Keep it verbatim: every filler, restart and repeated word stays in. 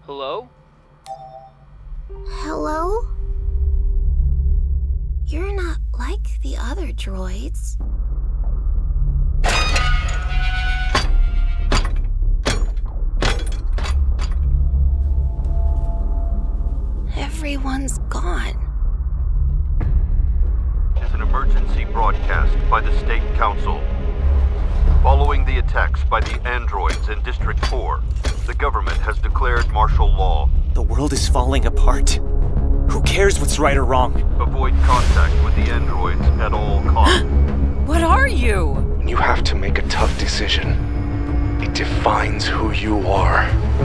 Hello? Hello? You're not like the other droids. Everyone's gone. Is an emergency broadcast by the State Council. Following the attacks by the androids in District four, the government has declared martial law. The world is falling apart. Who cares what's right or wrong? Avoid contact with the androids at all costs. What are you? You have to make a tough decision. It defines who you are.